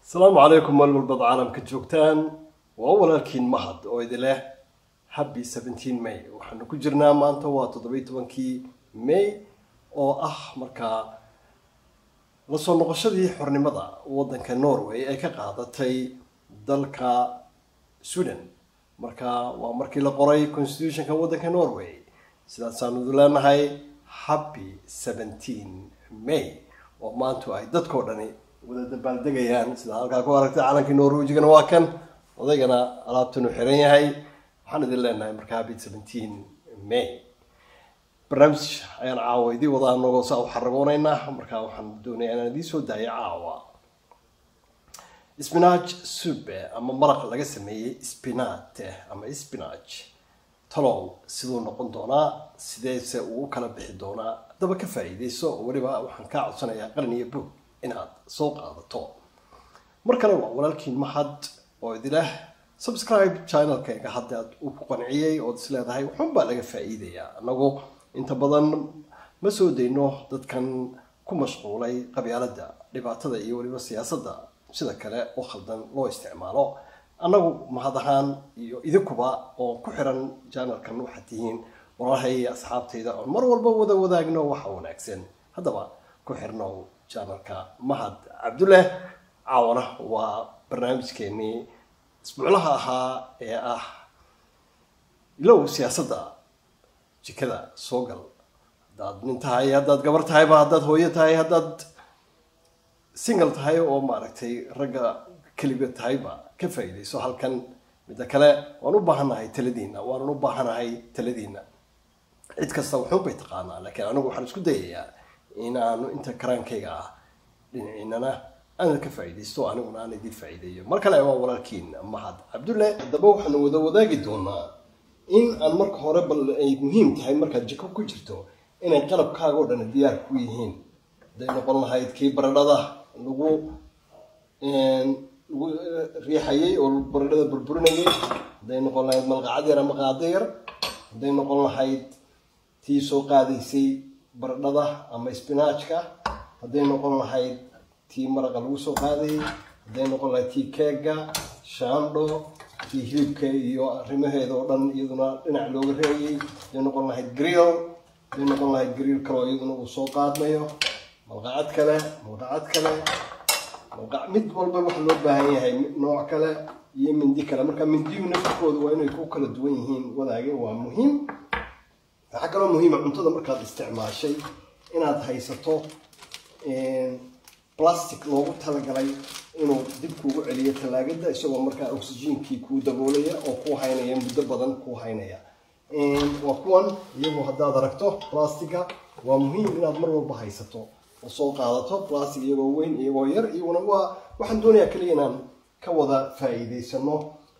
السلام عليكم والبض عالم كجوكتان وأول الكين مهد وإذا happy 17 ماي وحنا كجرنا ما أنت وتضبيط بنكي ماي أو مركا لصون نقشدي حرني مضى وضن كنوروي أي كقاعدتي دلك سودان مركا ومركي لقري constitution كوضن كنوروي سيدا سانودلنا هاي happy 17 ماي وما أنتوا أي دتكورني وده دبالدقيان سيدا halka ku aragtay calanka Norwegian waa kan odaygana alaabtan u xiran yahay waxaan idin leenahay markaa 17 May barnaamij ayaan caawaydii wada anagoo soo xaragoonaynaa markaa waxaan doonayaa inaan idin soo daayo caawa spinach soup ama maraq laga sameeyay spinach talow sidoo noqon doona sideese uu kala bixi doona daba ka faa'iideyso waliba waxaan ka codsanayaa qaran iyo bug inaad soo qaadato markale waa walaalkiin mahad oo idilah subscribe channel-kayga haddaad u ku qanciyay oo isleedahay waxun baa laga faa'iidayaa anagoo inta badan ma soo dayno dadkan ku mashquulay qabyaaladda dhibaatada iyo waliba siyaasadda sida kale oo khaldan loo isticmaalo anagu mahad ahaan iyo idinkuba oo ku xiran channel-kan waxaad tihiin walaalahay asxaabtayda oo mar walba wada wadaagno waxa wanaagsan haddaba ku xirnow channelka mahad cabdulle caawana waa barnaamijkeennii isbuuclaha ahaa ee ilow siyaasadda jikada soo gal haddaad nin tahay haddaad gabar tahayba haddaad hooyo tahay haddaad single tahay oo maaragtay ragga keliga tahayba ka faa'iidayso halkan midda kale waan u baahanahay taladiina cid kasta wuxuu bay taqaanaa laakiin anigu waxaan isku dayayaa inaanu inta karaankayga dhinaciinana aan ka faa'iideysto aniguna aan idin faa'iideeyo mar kale waa walaalkiin mahad cabdulle haddaba waxaan wada wadaagi doonaa in aan marka hore bal ay muhiim tahay markaad jiko ku jirto inay qalabkaaga oo dhan diyaar ku yihiin haday noqon lahayd kii baradhada lagu riixayay oo baradhada burburinayay haday noqon lahayd malqacad yar ama qaado yar haday noqon lahayd tii soo qaadaysay baradhada ama spinachka haday noqon lahayd tii maraqa lagu soo qaadayay haday noqon lahayd tii keega shaandho tii hilibka iyo arrimaheeda oo dhan iyaduna dhinac looga reeyay haday noqon lahayd grill kale iyaduna uu soo qaadmayo malqacad kale mid walba waxa loo baahan yahay nooc kale iyo mindi kale marka mindiyu nafkooda waa inay ku kala duwan yihiin wadaage waa muhiim waxa kaloo muhiim ah cuntada markaad isticmaashay inaad haysato plastic loogu talagalay inuu dib kuugu celiyo talaagada isagoo markaa oxygenkii kuu daboolaya oo kuu haynaya muddo badan kuu haynaya waa kuwan iyagoo haddaad aragto plastica waa muhiim inaad mar walba haysato oo soo qaadato plastic iyagoo weyn iyagoo yar iyaguna waxaan doonayaa kaliya inaan ka wada faa'iidaysano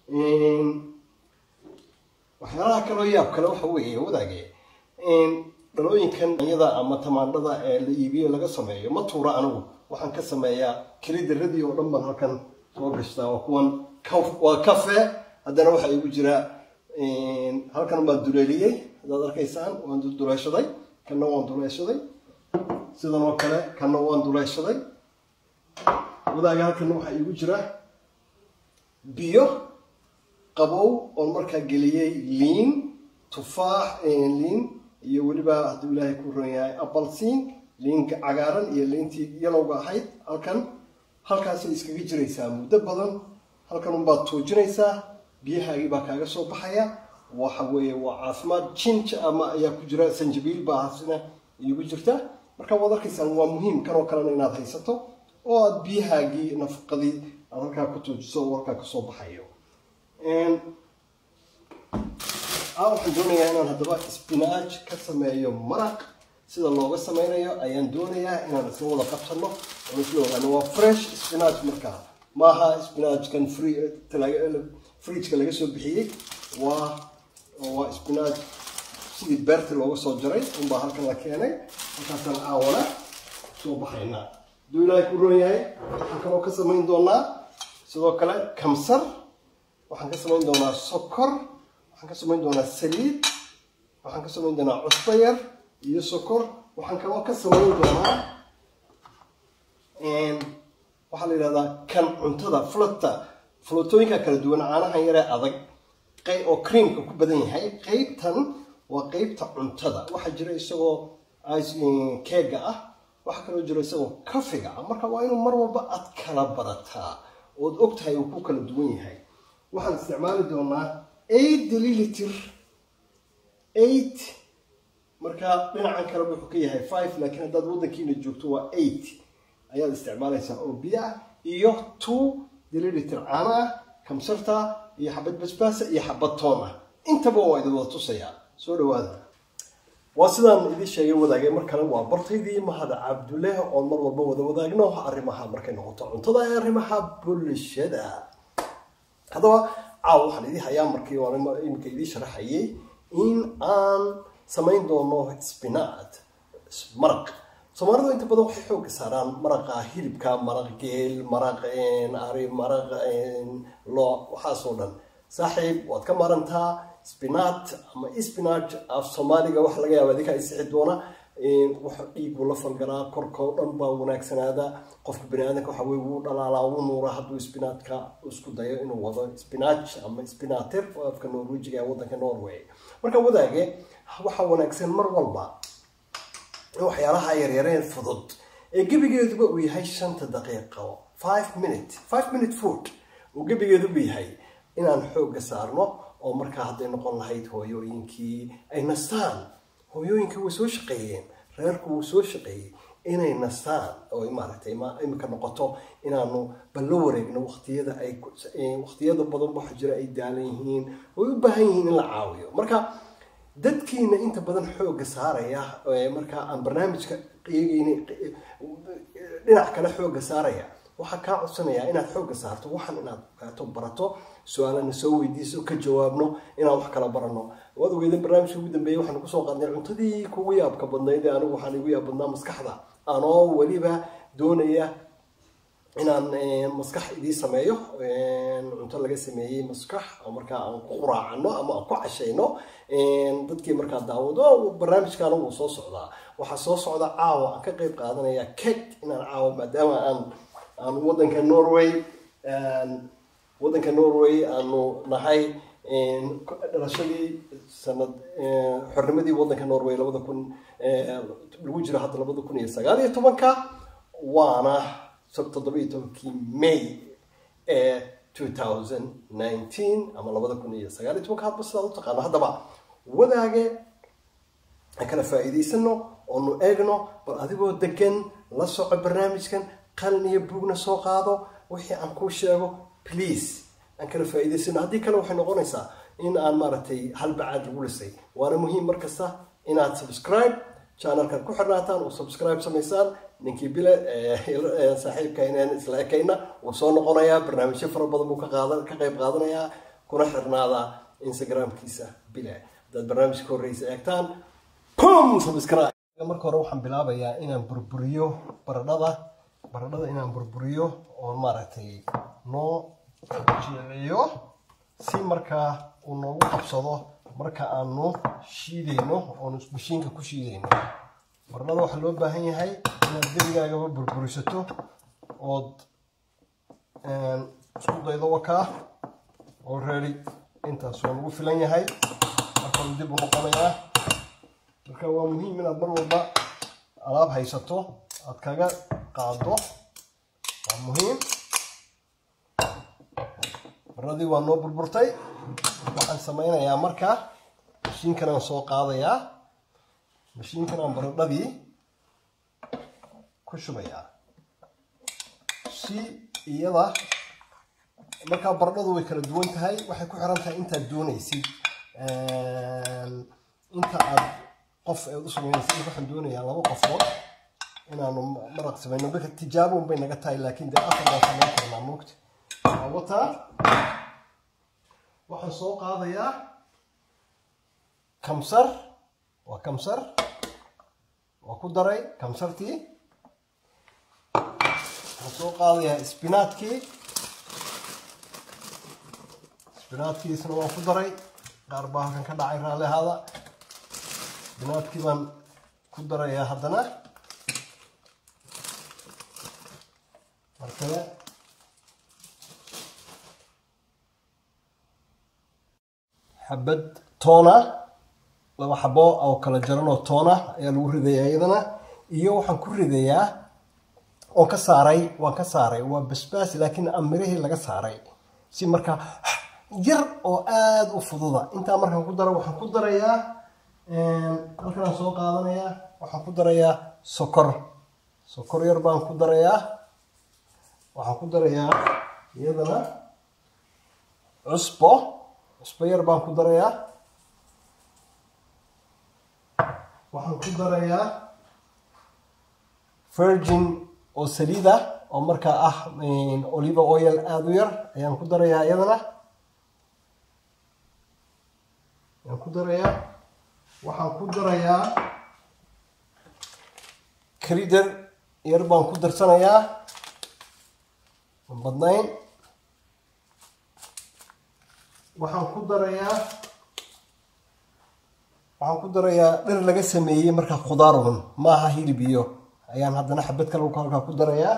waxyaalaha kaloo yaab kale waxa weeye wadaage dhalooyinkan iyada ama tamaandhada ee la iibiyo laga sameeyo ma tuura anigu waxaan ka sameeyaa kalidaradii oo dhan baan halkan soo gashtaa waa kuwan waa cafe haddana waxaa igu jira halkan baan duleeliyey haddaad arkaysaan waan duleeshaday kanna waan duleeshaday sidan oo kale kanna waan duleeshaday wadaaga halkan waxaa igu jira biyo qabow oon markaa geliyey liin tufaax liin iyo waliba hadduu ilaahay ku ron yahay applesin liinka cagaaran iyo liintii yalowga ahayd halkaasay iskaga jiraysaa muddo badan halkan unbaad tuujinaysaa biyahaagii baa kaaga soo baxaya waxa weeye waa caafimaad jinja ama ayaa ku jira sanjabiil baa hasina iigu jirta marka waad arkaysaan waa muhiim kanoo kalena inaad haysato oo aad biyahaagii nafaqadii aad halkaa ku tuujiso oo halkaa kasoo baxayo waxaan doonayaa inaan haddaba spinach ka sameeyo maraq sida looga sameynayo ayaan doonayaa inaan isla wada qabsano oo isla ogaano waa fresh spinach markaa maaha spinachkan fridge-ka laga soo bixiyey waa spinach sidii beerta looga soo jaray unbaa halkan la keenay halkaasaan caawana soo baxaynaa hadduu ilaahay ku roon yahay waxaan kaloo ka samayn doonaa sidoo kale kamsar waxaan ka samayn doonaa sokor waxaan ka samayn doonaa saliid waxaan ka samayn doonaa cusbo yar iyo sokor waxaan kaloo ka samayn doonaa waxaa la yidhahdaa kan cuntada flootooyinka kala duwan caanahan yaree adag oo creamka ku badan yahay qaybtan waa qaybta cuntada waxaa jira isagoo keega ah waxaa kaloo jira isagoo kafiga ah marka waa inuu mar walba aad kala barataa ood ogtahay uu ku kala duwan yahay waxaan isticmaali doonaa 8 milliliter 8 marka dhinacan kale wuxuu ka yahay 5 laakiin haddaad waddankiina joogto waa 8 ayaad isticmaalaysaa oo biyo ah iyo 2 milliliter caano ah kamsarta iyo xabad basbaasa iyo xabad toon ah intaba waa idin wada tusayaa soo dhawaada waa sidaan idin sheegay wadaagay mar kale waa bartaydii Mahad Cabdulle oo mar walba wada wadaagno arrimaha markay noqoto cuntada ee arrimaha bulshada hadaba waxaan idin hayaa markii hore imika idin sharaxayay in aan samayn doono spinach maraq Soomaalidu inta badan waxay xoog saaraan maraqa hilibka maraq geel maraq ari maraq loo waxa soo dhan saaxiib waad ka marantaa spinach ama spinach af Soomaaliga wax laga yaabo idinka isixi doona waxa dhiigu la falgalaa korkoo dhan baa wanaagsanaada qofka bini'aadamka waxa weey uu dhalaalaa uu nuura hadduu spinachka isku dayo inuu wado spinach ama spinater afka Norwegiga waddanka Norway marka wadaage waxa wanaagsan mar walba waxyaalaha yaryareen fudud ee gabigeeduba uu yahay 5 daqiiqo 5 minute food uu gabigeedu yahay inaan xoog saarno oo marka hadday noqon lahayd hooyooyinkii ay nastaan hooyooyinkii way soo shaqeeyeen reerku wuu soo shaqeeyay inay nastaan oo maaragtay imika noqoto inaanu ballo wareegno waqtiyada badan waxa jira ay daalan yihiin oo u baahan yihiin in la caawiyo marka dadkiina inta badan xoog saaraya marka aan barnaamijka qiyageeyay dhinac kale xoog saaraya waxa ka codsanaya inaad xoog saarto waxan inaad barato su'aalana soo weydiiso ka jawaabno inaan wax kala barano wada weydin barnaamijka ugu dambeeyay waxaan ku soo qaadnay cuntadii kugu yaabka badnayd anigu waxaan igu yaabnaa maskaxda anoo waliba doonaya inaan maskax idii sameeyo cunto laga sameeyay maskax marka aan ku quraacno ama aan ku cashayno dadkii marka daawado barnaamijkan uu soo socdaa waxa soo socda caawa aan ka qayb qaadanaya cake inaan caawa maadaama aan waddanka Norway aanu nahay dhalashadii sanad xornimadii waddanka Norway 2000 lagu jiro hadda 2019 waana 17 May 2019 ama 2019 hadba sidaad u taqaano haddaba wadaage kala faa'iidaysano oo nu eegno bal adigoo degan la soco barnaamijkan qalin iyo buugna soo qaado wixii aan ku sheego please aan kala faa'iidaysano haddii kale waxay noqonaysaa in aan maaragtay hal bacaad lagu lisay waana muhiim markasta inaad subscribe channelkan ku xirnaataan oo subscribe samaysaan ninkii bile saaxiibka inaan isla ekayna uu soo noqonayaa barnaamijyo fara badan uu ka qayb qaadanayaa kuna xirnaada Instagramkiisa bile dad barnaamijka horeysa eegtaan subscribe marka hore waxaan bilaabayaa inaan burburiyo baradhada inaan burburiyo oo maaragtay noo jiliyo si markaa uu noogu qabsado marka aanu shiidayno oo mashiinka ku shiidayno baradhada waxaa loo baahan yahay inaad debigaagaba burburisato ood isku daydo wakaa already intaas waa nagu filan yahay markaan dib u noqonayaa marka waa muhiim inaad mar walba alaab haysato aad kaga qaado waa muhiim baradii waa noo burburtay waxaan samaynayaa marka mashiinkan aan soo qaadayaa mashiinkan aan baradhadii ku shubayaa si iyada marka baradhadu way kala duwan tahay waxay ku xiran tahay intaad doonaysid inta aad qof ay u sameynaysid waxaan doonayaa 2 qofood inaanu maraq samayno baka tijaabo bay naga tahay laakiin dee afar baan samayn karnaa moogta wata waxaan soo qaadayaa kamsar waa ku daray kamsartii waxaan soo qaadayaa spinaadkiisna waan ku daray qaar baa halkan ka dhacay raalli ahaada spinaadkii baan ku darayaa haddana markale xabad toona laba xabo oo kala jaran oo toona ayaa lagu ridayaa iyadana iyo waxaan ku ridayaa oo waan ka saaray waa basbaas laakiin amirihii laga saaray si markaa yar oo aad u fududa intaa markaan ku daro waxaan ku darayaa halkan aan soo qaadanayaa waxaan ku darayaa sokor yar baan ku darayaa waxaan ku darayaa iyadana cusbo yar baan ku darayaa waxaan ku darayaa virgin oo saliida oo markaa ah olive oil aad u yar ayaan ku darayaa iyadana waxaan ku darayaa karider yar baan ku darsanayaa badnayn waxaan ku darayaa dhir laga sameeyey markaa khudaarun maaha hilib iyo ayaan haddana xabad kale halkaa ku darayaa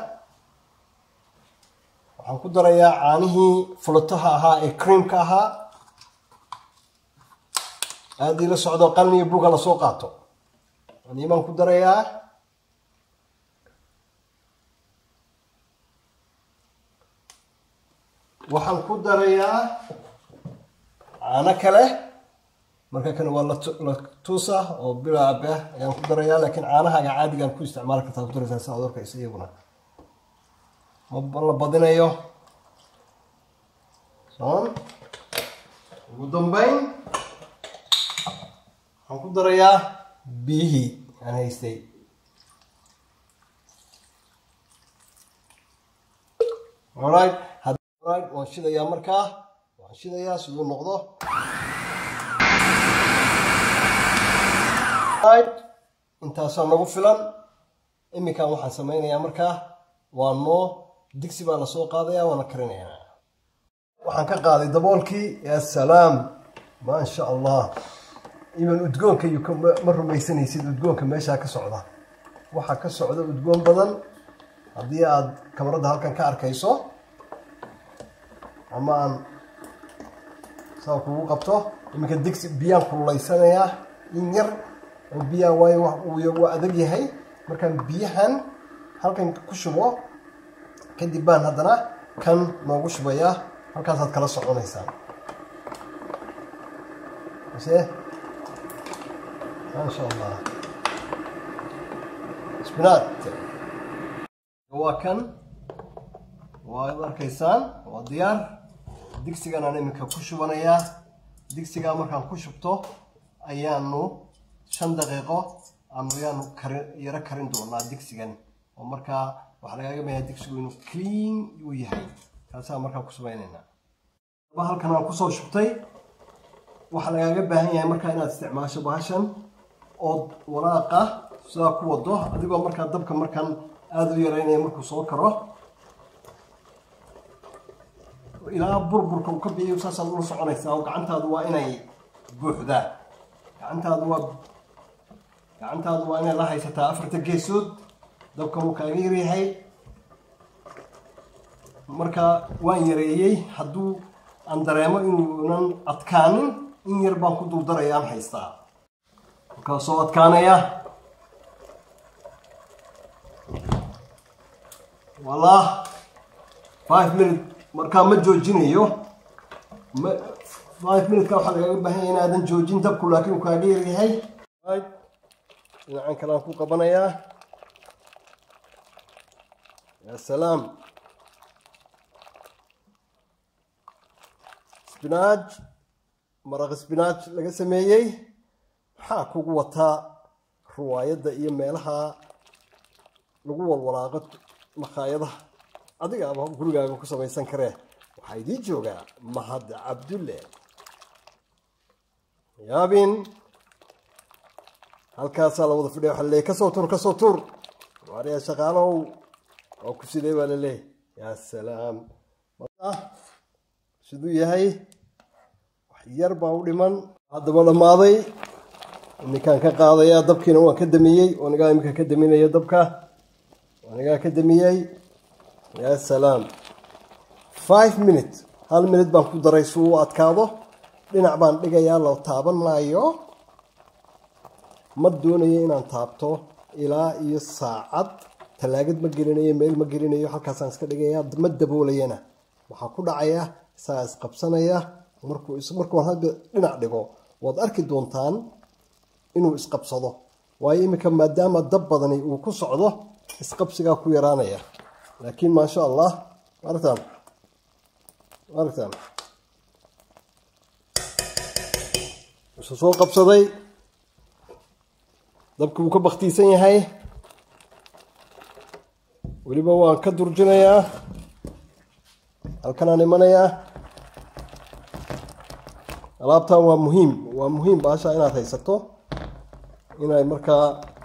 waxaan ku darayaa caanihii fulataha ahaa ee creamka ahaa aad ila socdo qalin iyo buuga lasoo qaato anii baan ku darayaa waxaan ku darayaa caano kale marka kan waa lactusa oo bilaab ah ayaan ku darayaa laakiin caanahaga caadigaan ku isticmaali kartaa ku daraysaa sida adorkaysa iyaguna ma la badinayo ugu dambeyn waxaan ku darayaa biyihii aan haystay alright waan shidayaa markaa siduu noqdo intaasaa nagu filan iminkan waxaan sameynayaa markaa digsi baa lasoo qaadayaa waana karinayaa waxaan ka qaaday daboolkii yaa salaam maasha allah iban udgoonka iyo ma rumaysanaysid udgoonka meeshaa ka socda waxaa ka socda udgoon badan haddii aad kamarada halkan ka arkayso ama aan saa kugu qabto iminka digsi biyaan kululeysanayaa in yar oo biyaha waayo waa adag yahay markaan biyahan halkan ku shubo kadib baan haddana kan noogu shubayaa halkaasaad kala soconaysaan maasha allah spinaat waa kan waad arkaysaan waa diyaar digsigan aan iminka ku shubanayaa digsigaa markaan ku shubto ayaanu 5 daqiiqo ayaanu yara karin doonaa digsigan oo markaa waxaa lagaaga baahanyaa digsigu inuu clean uu yahay kaasaa markaa ku subaynaynaa halkan aan kusoo shubtay waxaa lagaaga baahan yahay markaa inaad isticmaasho bahashan ood walaaqa sidaa ku wado adigoo markaa dabka markaan aada u yaraynaya markuu soo karo ilaa burburka uu ka bixiyo saasaad ula soconaysaa oo gacantaadu waa inay buuxdaa gacantaadu waa inay la haysataa 4 geesood dabka uu kaaga yaryahay marka waan yareeyey hadduu aan dareemo inuunan adkaanin in yar baan ku dul darayaan haystaa markaasoo adkaanaya wallah 5 minutes markaa ma joojinayo 5 minutes ka waxaa lagaaga baahan yahay inaadan joojin dabku laakiin uu kaaga yaryahay dhinacan kale aan ku qabanayaa ya salaam spinach maraq spinach laga sameeyey maxaa kugu wataa ruwaayadda iyo meelaha lagu walwalaaqo makhaayadaha adiga ama gurigaaga ku samaysan karee waxaa idii joogaa mahad cabdulle yaabin halkaasaa la wada fidhiya waxa laleeyahy kasoo tuur waariya shaqaalow oo ku sidee baa laleeyahy yaa salaam siduu yahay wax yar baa u dhiman haddaba dhammaaday iminkaan ka qaadayaa dabkiina waan ka damiyey anigaa iminka ka daminaya dabka anigaa ka damiyey يا سلام 5 minutes hal minute baan ku daray suu adkaado dhinac baan dhigayaa loo taaban maayo ma doonayo inaan taabto ilaa iyo saacad talaagad ma gelinayo meel ma gelinayo halkaas aan iska dhigayaa ma daboolayana waxa ku dhacaya saas qabsanaya markuu hadda dhinac dhigo waad arki doontaan inuu isqabsado waayo imika maadaama dab badani uu ku socdo isqabsiga ku yaraanaya laakiin ma sha Allah aragtaan soo qabsaday dabku uu ka baqtiisan yahay waliba waan ka durjinayaa halkan aan imanayaa alaabtan waa muhiim baasha inaad haysato inay markaa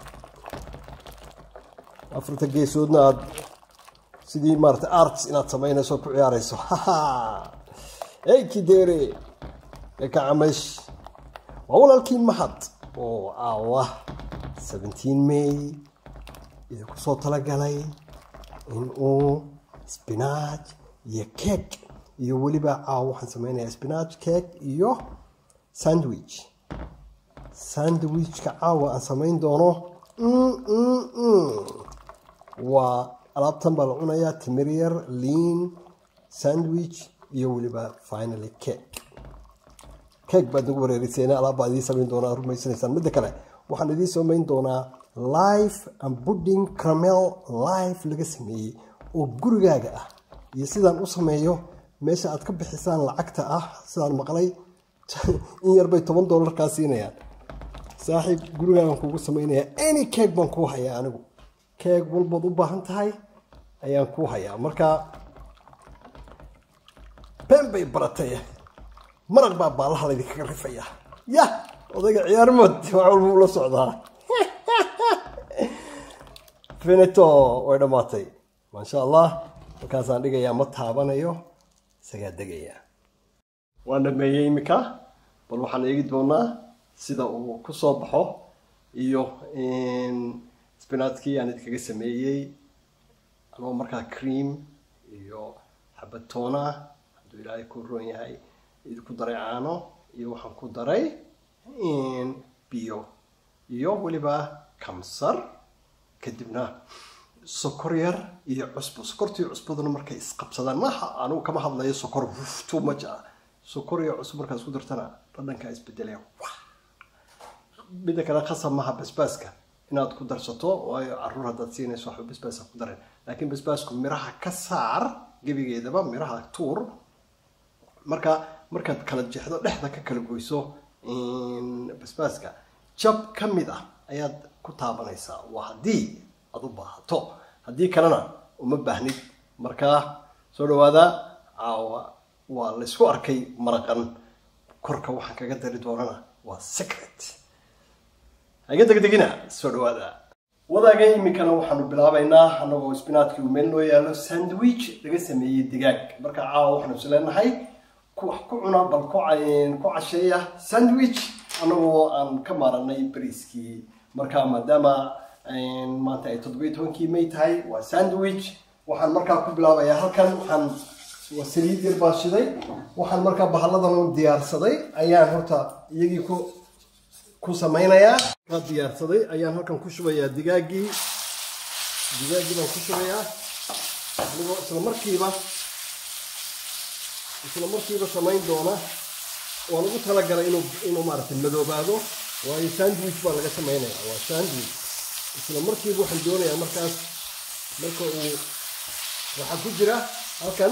afarta geesoodna aad sidii maartay arts inaad sameynayso ku ciyaarayso ay kidere ka amash walaalkii mahad oo aawa 17 May idinku soo talagalay in uu spinach iyo cake iyo waliba waxaan sameynayaa spinach cake iyo sandwich ka aan sameyn doono waa alaabtan baa la cunayaa timir yar lean sandwich iyo waliba finally cake baad ugu wareerisayna alaab baad idin sameyn doonaa rumaysanaysaan midda kale waxaan idin sameyn doonaa live and pudding caramel live laga sameeyey oo gurigaaga ah iyo sidaan u sameeyo meesha aad ka bixisaan lacagta ah sidaan maqlay in yar bay $10 ka siinayaan saaxiib gurigaaga kuugu sameynaya any cake baan ku hayaa anigu cake walba u baahan tahay ayaan ku hayaa marka pembe baratay maraq baa baalaha la idinkaga rifaya ya odayga ciyaar mood waxa uu la socdaa finito way dhamaatay ma sha Allah markaas aan dhigayaa ma taabanayo isaga degaya waan dhameeyay imika bal waxaan eegi doonaa sida uu ku soo baxo iyo spinachkii aan idinkaga sameeyay anoo markaa cream iyo xabatoona haduu ilaahay ku roon yahay idinku daray caano iyo waxaan ku daray biyo iyo waliba kamsar kadibna sokor yar iyo cusbo sokortii cusbaduna markay isqabsadaan maaha anigu kama hadlayo sokor too much sokor iyo cusbo markaad isku dartana dhadhanka isbedelaya midda kale khasab maaha basbaaska inaad ku darsato waayo caruur haddaad siinayso waxba basbaas ku dareen laakiin basbaasku miraha ka saar gebigeedaba miraha tuur markaad kala jeexdo dhexda ka kala goyso basbaaska jab ka mid ah ayaad ku taabanaysaa waa haddii aad u baahato haddii kalena uma baahnid markaa soo dhawaada caawa waa la isku arkay maraqan korka waxaan kaga dari doonana waa secret haga degdegina soo dhawaada wadaaga imikana waxaanu bilaabaynaa anagoo spinachki uu meel noo yaalo sandwich laga sameeyey digaag marka caawa waxaanu isleenahay ku cuna bal ku casheeya sandwich anagoo aan ka maaranay bariiskii marka maadaama maanta ay 17 May tahay waa sandwich waxaan markaa ku bilaabayaa halkan waxaan wasaliid yar baa shiday waxaan markaa bahaladan diyaarsaday ayaan horta iyagii ku sameynayaa ka diyaarsaday ayaan halkan ku shubayaa digaagii baan ku shubayaa anigoo isla markiiba samayn doona oo lagu talagalay inuu maaragtay madoobaado waayo sandwich baa laga sameynayaa waa sandwich isla markiiba waxaan doonayaa markaas marka uu waxaa ku jira halkan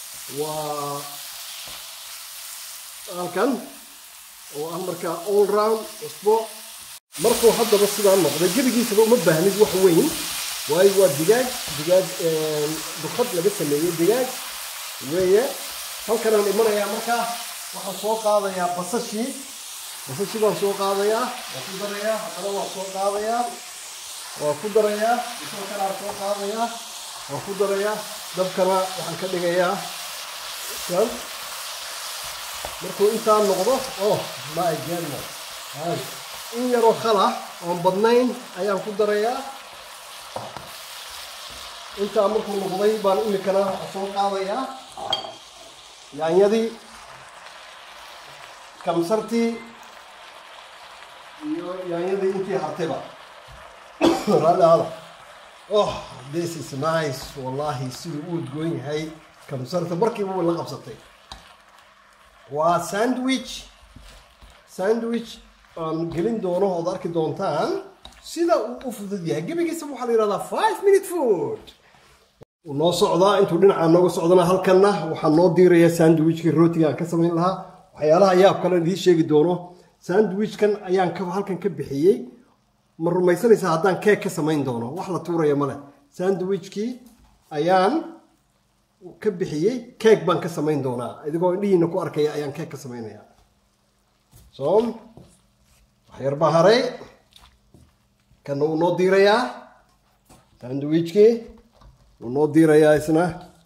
oo ah markaa all round cusbo markuu haddaba sidaan noqday gebigiisaba uma baahnid wax weyn waayo waa digaag duqad laga sameeyey digaag weeye halkan aan imanayaa markaa waxaan soo qaadayaa basashii baan soo qaadayaa waan ku darayaa haddana waan soo qaadayaa waan ku darayaa isoo kalaan soo qaadayaa waan ku darayaa dabkana waxaan ka dhigayaa markuu intaan noqdo my goodness in yaroo khala oon badnayn ayaan ku darayaa intaa markuu noqday baan imikana waxaan soo qaadayaa yaanyadii kamsartii iyo yaanyadii intii hartayba raalli ahaada. Oh, this is nice wallahi siduu u udgoon yahay kamsarta markiiba way la qabsatay. waa sandwich aan gelin doono ood arki doontaan sida uu u fudud yahay. gebigiisa waxaa la yidhahdaa 5-minute food. wuu noo socdaa intuu dhinacaa nooga socdana halkanna waxaa noo diirayaa sandwichkii rootiga aan ka samayn lahaa. waxyaalaha yaab kale idiin sheegi doono. sandwichkan ayaan halkan ka bixiyey. ma rumaysanaysaa haddaan keeg ka samayn doono? wax la tuuraya male. sandwichkii ayaan ka bixiyey, keeg baan ka samayn doonaa. idigoo indhihiina ku arkaya ayaan keeg ka samaynayaa. wax yar baa haray. kana wuu noo diirayaa sandwichkii, wuu noo diirayaa isna.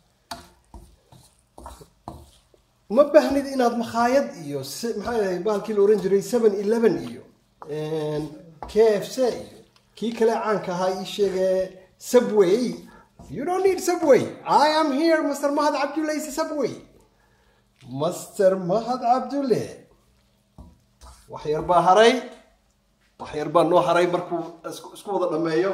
ma baahnid inaad makhaayad iyo maxaa yahay bahalkii la oran jiray 7-Eleven iyo KFC iyo kii kale caanka ahaa ii sheegay Subway. You don't need Subway. I am here, Mr. Mahad Abdulle is Subway. Mr. Mahad Abdulle. wax yar baa haray. wax yar baa noo haray markuu isku wada dhameeyo.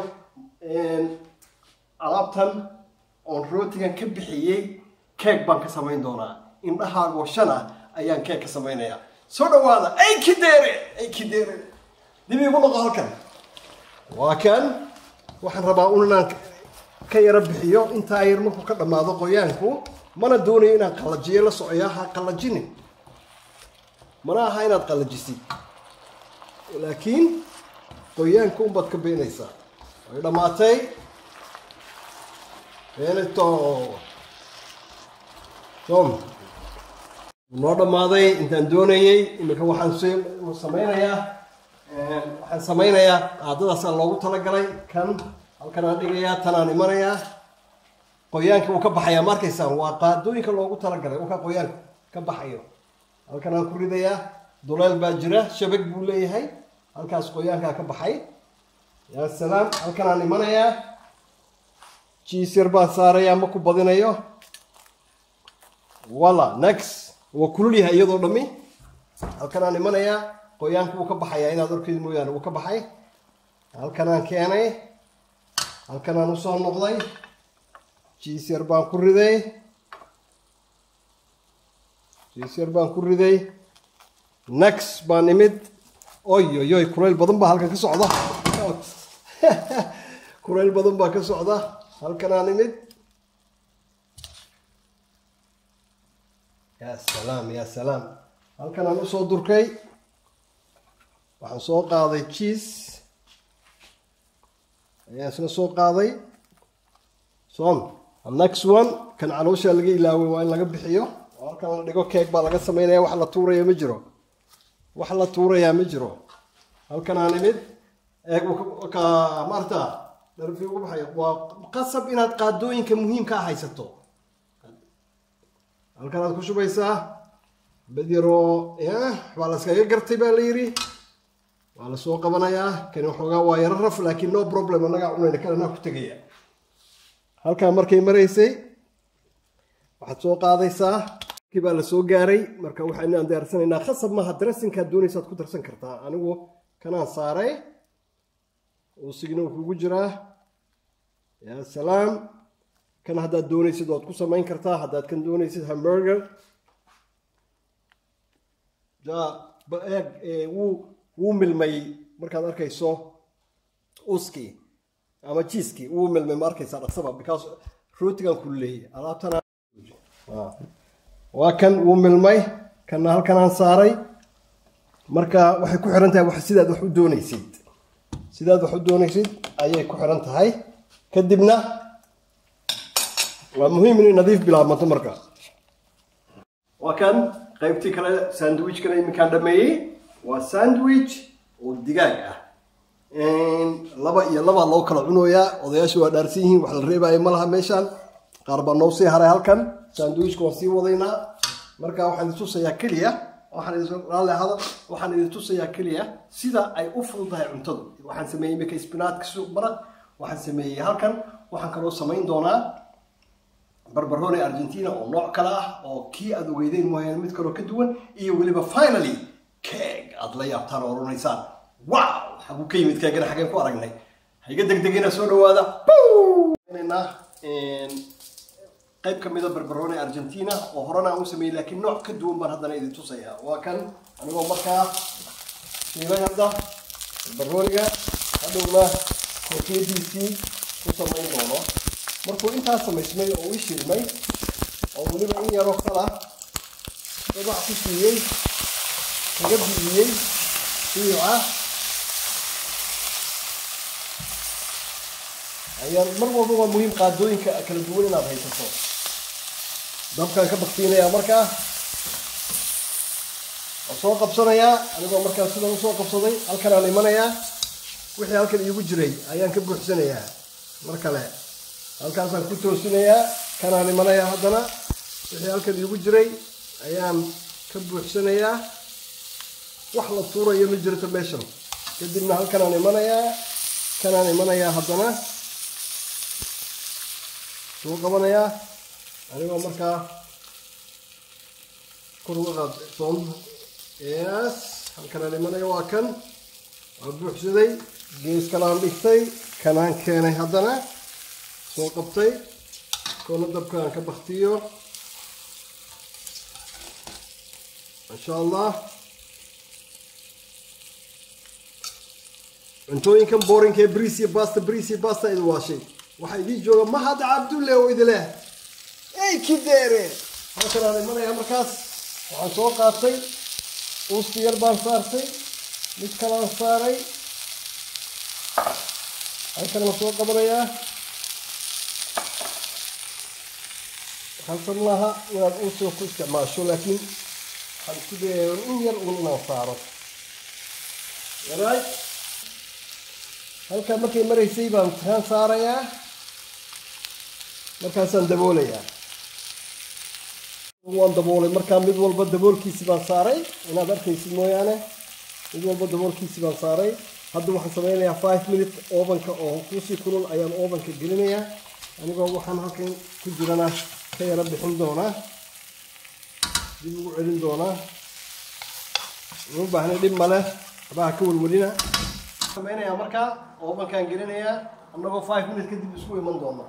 alaabtan oon rootigan ka bixiyey keeg baan ka samayn doonaa. indhahaagoo shan ah ayaan keeg ka samaynayaa. soo dhawaada. ay kideere dib igu noqo halkan. waa kan waxaan rabaa inaan ka yara bixiyo intaa yar markuu ka dhammaado qoyaanku. mana doonayo inaan qallajiyo la socoyaa. ha qallajinin. mana aha inaad qallajisid, laakiin qoyaanka unbaad ka beenaysaa. way dhammaatay. beenito noo dhammaaday intaan doonayey. iminka waxaan samaynayaa qaadadaasaa loogu talagalay. kan halkan aan dhigayaa, tanaan imanayaa. qoyaanka wuu ka baxayaa. ma arkaysaan? waa qaadooyinka loogu talagalay ka qoyaanka ka baxayo. halkan aan ku ridayaa. duleel baa jira, shabag buu leeyahay. halkaas qoyaankaa ka baxay. yaa salaam. halkan aan imanayaa. jiis yar baan saarayaa, ma ku badinayo. walla next waa kulul yahay iyadoo dhammi. halkan aan imanayaa. qoyaanku wuu ka baxayaa, inaad orkeed mooyaane wuu ka baxay. halkan aan keenay. halkan aan usoo noqday. jiis yar baan ku riday. next baan imid. oy kuleyl badan baa halkan ka socda. kuleyl badan baa ka socda. halkan aan imid. yaa salaam. halkan aan usoo durkay. waxaan soo qaaday cheese. ayaan isna soo qaaday. next one kan caloosha laga ilaaway waa in laga bixiyo. halkan la dhigo keeg baa laga sameynaya. wax la tuuraya ma jiro. halkan aan imid. eeg maarta dharfi ugu baxay. waa qasab inaad qaadooyinka muhiimka ah haysato. halkan aad ku shubaysaa. bad yaroo waa la iskaga gartay baa la yidhi. waa la soo qabanayaa. kani waxoogaa waa yaro raf, laakiin no problem. annagaa cunayna kalena ku tegaya. halkaa markay maraysay waxaad soo qaadaysaa. kii baa la soo gaaray. marka waxaan diyaarsanaynaa. khasab maaha, dressinkaad doonaysaad ku darsan kartaa. anigu kanaan saaray. oo signal kugu jiraa. yaa salaam. kan haddaad doonaysid waad ku samayn kartaa. haddaad kan doonaysid hamburger. wuu milmay markaad arkayso uskii ama jiiskii. wuu milmay ma arkaysaa dhaqsaba, because rootigan ku leeyahay. alaabtana waa kan wuu milmay. kana halkan aan saaray. marka waxay ku xiran tahay sidaad wax u doonaysid ayay ku xiran tahay. kadibna waa muhiim inay nadiif bilaabmato. marka waa kan qaybtii kale sandwichkana iminkaan dhameeyey. waa sandwich oo digaag ah. laba loo kala cunayaa. odayaashu waa dhaarsan yihiin. wax la reebaayo ma laha meeshaan. qaar baa noo sii haray halkan. sandwichka waan sii wadaynaa. marka waxaan idin tusayaa keliya sida ay u fududahay cuntadu. waxaan sameeyey iminka spinaadka suuq maraq. waxaan sameeyey halkan waxaan kaloo samayn doonaa barbarooni Argentina oo nooc kale ah oo kii aad ogeydeen mooyaan mid kaloo ka duwan iyo weliba finally cake aad la yaabtaan oo oranaysaa wow xagu ka yimid keegana xageen ku aragnay hayga degdegina soo dhawaada qayb ka mid ah barbarooni Argentina oo horena aan u sameeyay laakiin nooc ka duwan baan haddana idin tusayaa waa kan anigoo markaa shiilay hadda barbarooniga hadhowna koofiyadiisii ku samayn doono markuu intaas samaysmay oo ii shiilmay oo weliba in yaroo kala dabac ku siiyey kaga biyey shiica ayaan mar walba waa muhiim qaadooyinka kala duwan inaad haysato dabkaan ka baktiinayaa markaa oo soo qabsanayaa anigoo markaa sidan usoo qabsaday halkan aan imanayaa wixii halkan iigu jiray ayaan ka buuxsanayaa mar kale halkaasaan ku toosinayaa kanaan imanayaa haddana wixii halkan iigu jiray ayaan ka buuxsanayaa wax la tuurayo ma jirto meeshan kadibna halkanaan imanayaa kanaan imanayaa haddana soo qabanayaa anigoo markaa kor uga qaadsoon yes halkanaan imanaya waa kan waa buuxsaday gees kalaan dhigtay kanaan keenay haddana soo qabtay koona dabkaan ka baktiyo insha allah cuntooyinkan boorinka ee bariis iyo basta idin waashay waxaa idin jooga Mahad Cabdulle oo idin leh ay kideere halkan aan imanaya markaas waxaan soo qaatay uusti yar baan saartay mid kalaan saaray halkan aan soo qabanayaa halkan laha inaad uusti ku isticmaasho laakiin waxaan ku leeyahay in yar inaan saaro right halkan markay maraysay baan taan saarayaa markaasaan daboolayaa waan daboolay markaa mid walba daboolkiisi baan saaray inaad arkaysid mooyaane mid walba daboolkiisi baan saaray hadda waxaan sameynayaa 5 minute ovenka oo kusii kulul ayaan ovenka gelinayaa anigoo waxaan halkan ku jirana ka yara bixin doonaa dib ugu celin doonaa u baahnay dhib male baa ka walwalina sameynayaa markaa ovenkaan gelinayaa annagoo 5 minute kadib isku iman doona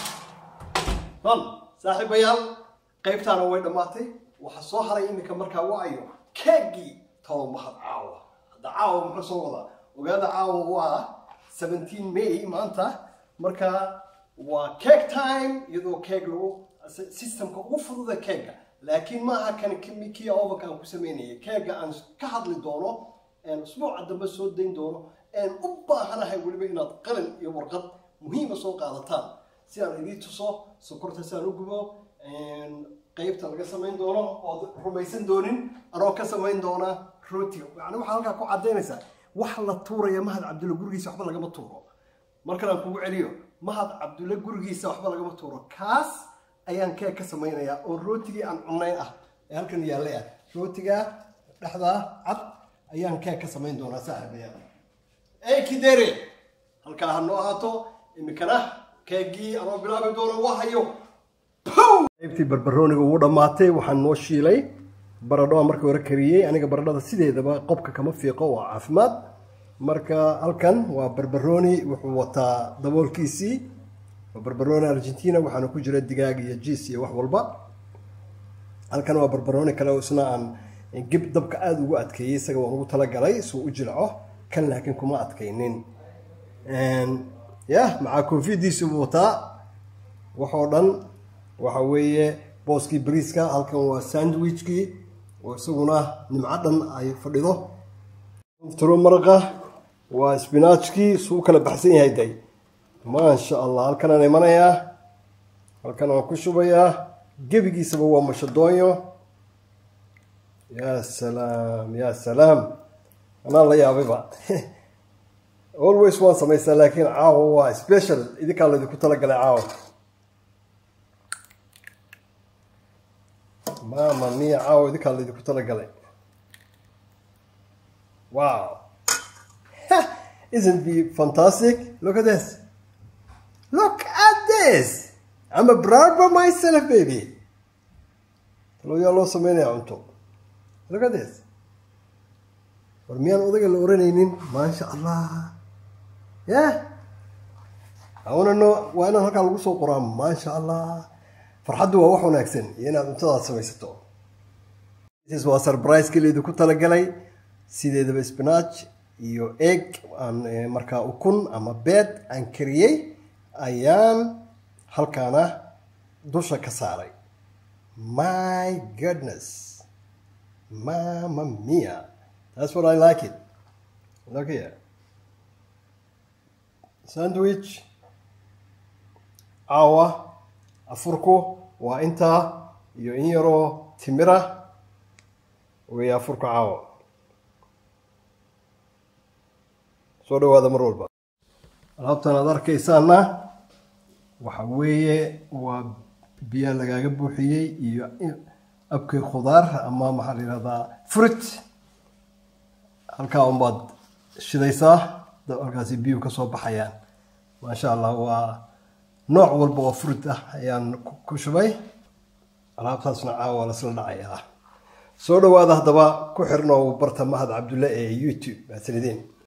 saaxiibayaal qaybtaana way dhamaatay waxa soo haray imika markaa waayo keegi too Mahad caawa hadda caawa muxuu soo wadaa ogaada caawa waa 17 May maanta markaa waa cake time iyadoo keeg lagu systemka ugu fududa keega laakiin maaha kan kimikii ovenka aan ku sameynayay keega aan ka hadli doono usbuuca dambe soo dayn doono u baahanahay weliba inaad qalin iyo warqad muhiima soo qaadataan si aan idin tuso sokorta saan u gubo qaybta laga samayn doono oo rumaysan doonin anoo ka samayn doona rooti yani waxa halka ku cadeynaysa wax la tuuraya Mahad Cabdulle gurigiisa waxba laga tuuro marka aan kugu celiyo Mahad Cabdulle gurigiisa waxba laga tuuro kaas ayaan ka samaynayaa oo rootigii aan cunay ah ee halkan yaalay rootiga dhaxda cad ayaan ka samayn doonaa saaxiibayaal ay kidere halka ha noo ahaato imikana keegii anoo bilaabi doono wahayo qaybtii barbarooniga ugu dhamaatay waxaan noo shiilay baradho markii hore kariyay aniga baradhada sideedaba qobka kama fiiqo waa caafimaad marka halkan waa barbarooni wuxuu wataa daboolkiisii waa barbarooni Argentina waxaana ku jira digaag iyo jiis iyo wax walba halkan waa barbarooni kale oo isna aan gib dabka aad ugu adkeeyay isaga waan ugu tala galay soo u jilco kan laakiin kuma adkaynin maca koofiyadiisu wataa waxoo dhan waxa weeye booskii bariiska halkan waa sandwichkii oo isaguna nimco dhan ay fadhido tiro maraqa waa spinachkii suu kala baxsan yahay day maasha Allah halkan aan imanayaa halkan aan ku shubayaa gebigiisaba waa mashadoonyo ya salaam ana la yaabayba always waan samaysaa laakiin caawa waa special idinkaa la idinku tala galay caawa mama mia caawa idinkaa la idinku tala galay wow isn't it fantastic look at this look at this. I'm a proud by myself, baby. Look at this. MashaAllah. Yeah. I want to know why not halka so Quran. MashaAllah. Farxadu waa wax wanaagsan inaad cuntada samaysato. This was surprise kaliya ku talagalay sideedaba spinach iyo egg aan markaa ukun ama beed aan kariyay ayaan halkaana dusha ka saaray. My goodness. Mamma mia. That's what I like it. Look here. Sandwich. Awa. Afurko. Waa inta iyo in yaro timira. Way afurko awa. Soo dhawaada mar walba. Alaabtan aad arkaysaana waxa weeye waa biyo lagaga buuxiyay iyo abkay khudaar ama maxaa la yiraahdaa fruit halka umad shidaysa halkaasi biyo ka soo baxayaan ma sha Allah waa nooc walba oo fruit ah ayaan ku shubay alaabtaasna caawa la soo dhacaya soo dhawaada hadaba ku xirno barta Mahad Cabdulle ee YouTube asalidiin